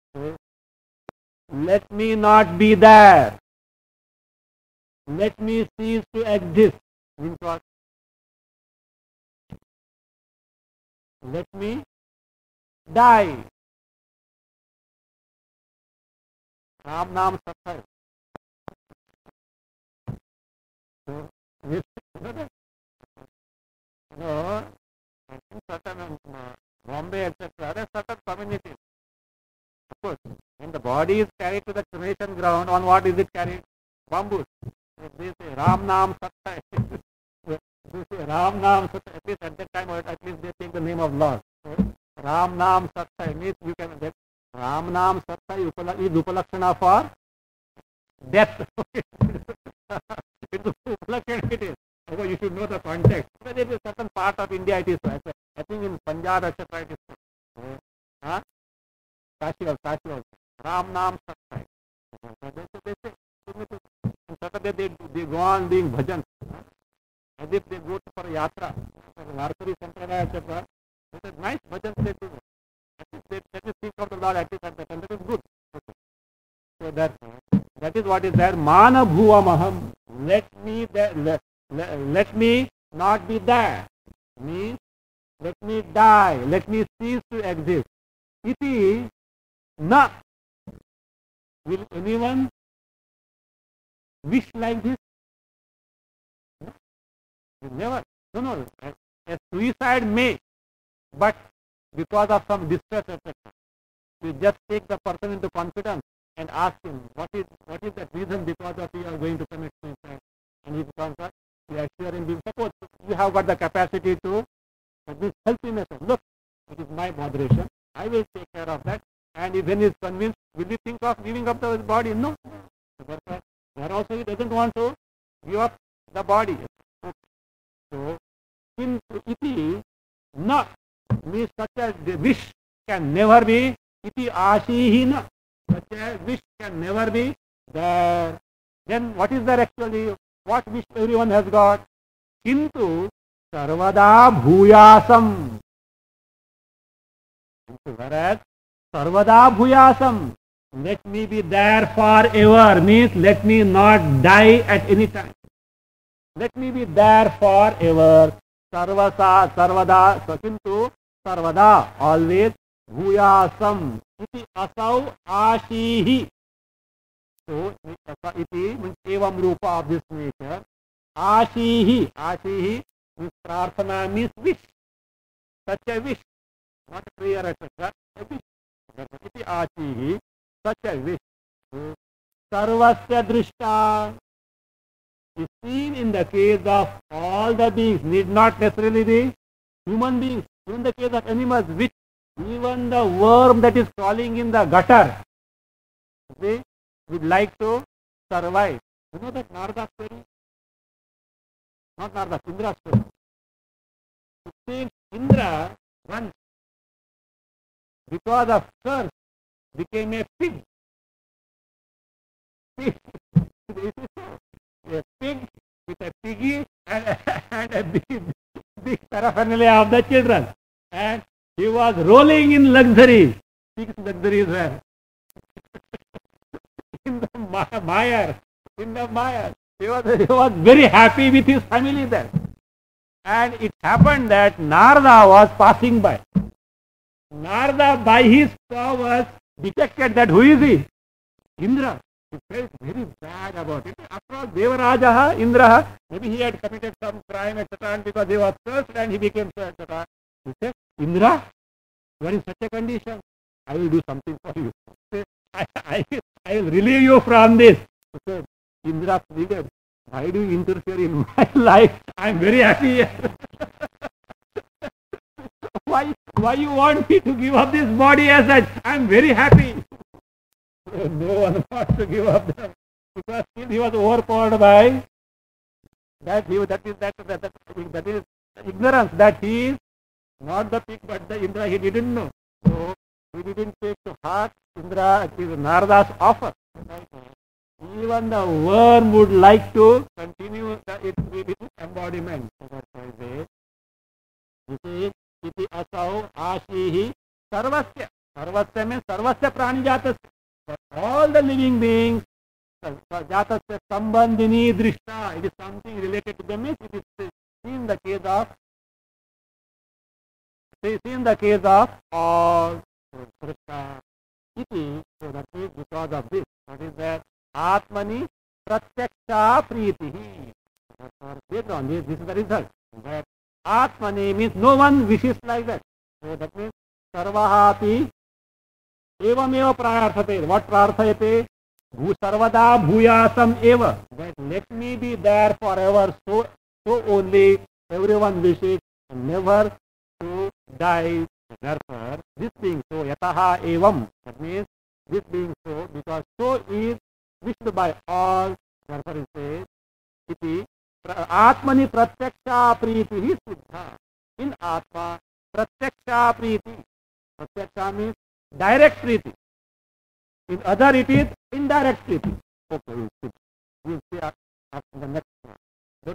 Let me not be there. Let me cease to exist. Means what? Let me die. Ram Naam Sathai. So, this, you know, in certain uh, Bombay, et cetera, there are certain communities. Of course, when the body is carried to the cremation ground, on what is it carried? Bamboo. So they say Ram Naam Sathai. They say Ram Naam Sathai. At least at that time, at least they take the name of Lord. So, Ram Naam Sathai means you can get Ram Naam Sathai is Upalakshana for death. It's Upalakshana it is. So you should know the context. But there is a certain part of India it is. I think in Punjab, et cetera it is. Huh? Kashi also, Kashi also. Ram Naam Sathai. They say, they say, in Saturday they, they go on doing bhajan. As if they go for a yatra, for a Varkari Sampradaya, et cetera. It is nice bhajan they do. At least they, let me think of the Lord at least at that time. That is good. Okay. So that, that is what is there. Mana bhuvam aham. Let me, there, let, let, let me not be there. Means, let me die. Let me cease to exist. Iti na. Will anyone wish like this? Never. No, no. A, a suicide may, but because of some distress, et cetera. You just take the person into confidence and ask him, what is what is the reason because of you are going to commit suicide? And he becomes what? You assure him, suppose you have got the capacity to this helpiness. Look, it is my moderation. I will take care of that. And if when he is convinced, will he think of giving up the body? No. There also he doesn't want to give up the body. So, in iti na means such a wish can never be. Iti ashihi na. Such a wish can never be there. Then what is there actually? What wish everyone has got? Kintu sarvada bhuyasam. Whereas sarvada bhuyasam, let me be there forever means let me not die at any time. Let me be there forever. Sarvasa, sarvada, sakintu, sarvada, always, bhuyasam. Iti asau ashihi. So, iti means evam rupa of this nature. Ashihi, ashihi means prarthana means wish. Such a wish. Not a prayer, et cetera. A wish. Iti ashihi, such a wish. So, sarvasya drishta is seen in the case of all the beings, need not necessarily be human beings. In the case of animals, which even the worm that is crawling in the gutter, they would like to survive. You know that Narada story? Not Narada, Indra story. It says Indra once, because of curse, became a pig. Pig. A pig with a piggy had a big, big paraphernalia of the children. And he was rolling in luxury. Six luxuries were in the mire, in the mire. He was, he was very happy with his family there. And it happened that Narada was passing by. Narada, by his powers, detected that who is he? Indra. He felt very bad about it. After all, Devarajaha, Indra, maybe he had committed some crime, et cetera. And because he was cursed and he became so, et cetera. He said, Indra, you are in such a condition. I will do something for you. I, I, I will relieve you from this. He said, Indra pleaded, why do you interfere in my life? I am very happy here. why, why you want me to give up this body as such? I am very happy. No one wants to give up them because he was overpowered by that. He, that is that, that, that, that is ignorance that he is not the pig but the Indra. He didn't know, so he didn't take to heart Indra. It is Narada's offer. Even the worm would like to continue the, its, its embodiment. This is iti asau ashihi sarvasya. Sarvasya means sarvasya prani jatasya. For all the living beings, jatasya sambandhini drishta. It is something related to them. It is seen the case of seen the case of all drishta. Iti. So that is because of this. That is that Atmani pratyaksha pritihi. Based on this, this is the result. That Atmani means no one wishes like that. So that means sarvahati evameva prarthate. What prarthayate? Bhu sarvada bhuyasam eva. That let me be there forever. So, so only everyone wishes never to die. Therefore, this being so, yataha evam. That means this being so, because so is wished by all. Therefore, it says, iti Atmani pratyaksha priti siddha. In Atma, pratyaksha priti. Pratyaksha means direct priti. In other, it is indirect priti. Okay, we'll see. We'll see after the next one.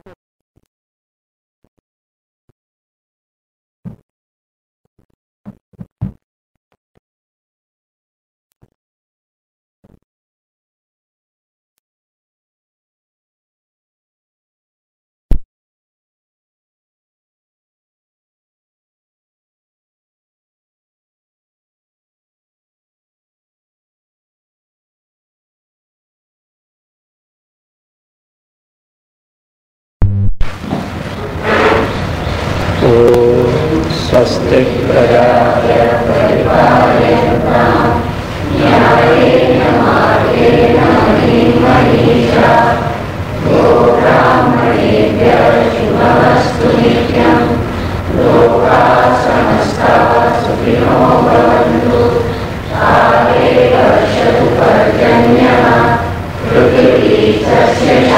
स्वस्ति प्रजाभ्य परिपालयन्ताम् न्यायेन मार्गेण महीम् महीषा गोब्राह्मणेभ्यः शुभमस्तु नित्यम् लोकाः समस्ताः सुखिनो भवन्तु काले वर्षतु पर्जन्यः पृथिवी सस्यशालिनी